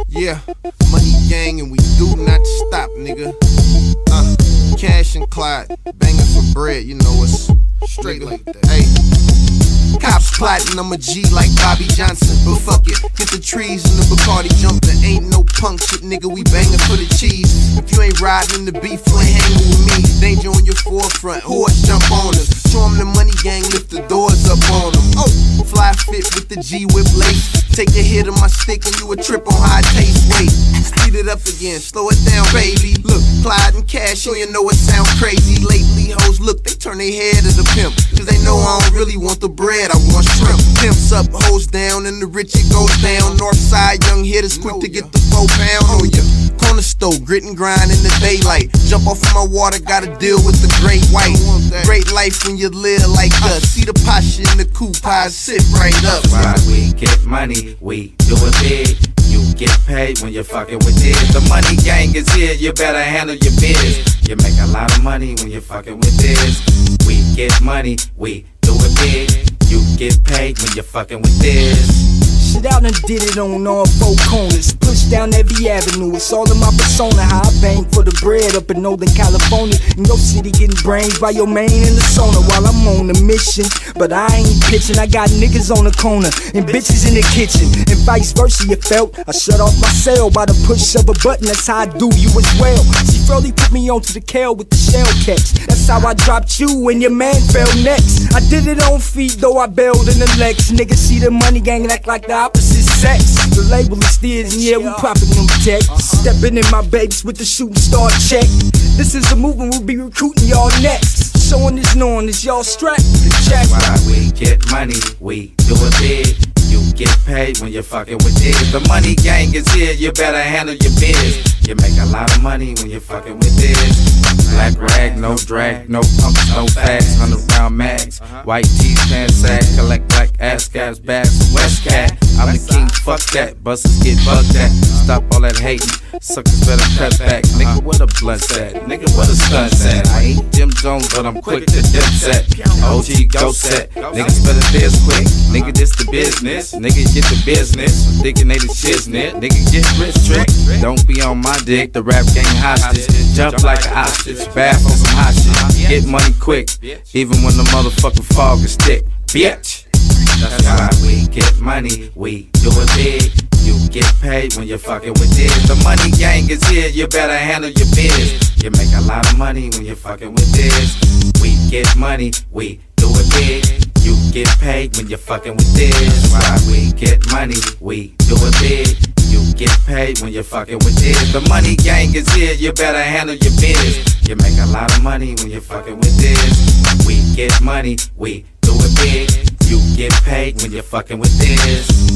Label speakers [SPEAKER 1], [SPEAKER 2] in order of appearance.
[SPEAKER 1] Yeah, money gang and we do not stop, nigga. Cash and Klyde, banging for bread, you know it's straight like that. Hey, cops plotting, I'm a G like Bobby Johnson, but fuck it, get the trees and the Bacardi jumping. Ain't no punk shit, nigga, we banging for the cheese. If you ain't riding the beef, you ain't hanging with me. Danger on your forefront, horse jump on us. Show 'em the money gang, lift the doors up on them. Oh, fly fit with the G-whip lace. Take a hit of my stick and you a trip on how it tastes. Wait, speed it up again, slow it down, baby. Look, Klyde and Cash, sure you know it sound crazy. Lately, hoes look, they turn their head to the pimp, cause they know I don't really want the bread, I want shrimp. Pimps up, hoes down, and the rich it goes down. Northside young hitters quick to get the 4 pound on ya. Corner store, grit and grind in the daylight. Jump off of my water, gotta deal with the great white. Great life when you live like us. See the posture in the coupe, pies sit right up.
[SPEAKER 2] Why we get money, we do it big. You get paid when you're fucking with this. The money gang is here, you better handle your biz. You make a lot of money when you're fucking with this. We get money, we do it big. You get paid when you're fucking with this.
[SPEAKER 3] Shit out and did it on all 4 corners. Push down every avenue, it's all in my persona. How I bang for the bread up in Northern California. In your city getting brains by your main in the sauna while I'm on a mission. But I ain't pitching, I got niggas on the corner and bitches in the kitchen. And vice versa, you felt I shut off my cell by the push of a button, that's how I do you as well. She really put me onto the kale with the shell catch. That's how I dropped you when your man fell next. I did it on feet though I bailed in the Lex. Niggas see the money gang and act like the opposite sex. The label is theirs and yeah, we popping them tech. Stepping in my babes with the shooting star check. This is the movement, we'll be recruiting y'all next. Showing this knowing this y'all strapped to the check.
[SPEAKER 2] Why we get money, we do it big. You get paid when you're fucking with this. The money gang is here, you better handle your biz. You make a lot of money when you're fucking with this. Black rag, no drag, no pumps, no fags, 100 round mags. White tees, pants sag, collect black ass cabs, bags, West Cat. I'm the king, fuck that, busters get bugged at. Stop all that hating, suckers better cut back. Nigga, what a blunt's at? Nigga, what a stunt's at? I ain't Jim Jones, but I'm quick to dip set. OG go set, niggas better this quick. Nigga, this the business, nigga get the business. Thinking they the shiznit, nigga get rich trick. Don't be on my dick, the rap game hostage. Jump like an ostrich, bath on some hot shit. Get money quick, even when the motherfucking fog is thick, bitch. That's why we get money, we do it big. You get paid when you're fucking with this. The money gang is here, you better handle your biz. You make a lot of money when you're fucking with this. We get money, we do it big. You get paid when you're fucking with this. That's why we get money, we do it big. You get paid when you're fucking with this. The money gang is here, you better handle your biz. You make a lot of money when you're fucking with this. We get money, we do it big. You get paid when you're fucking with this.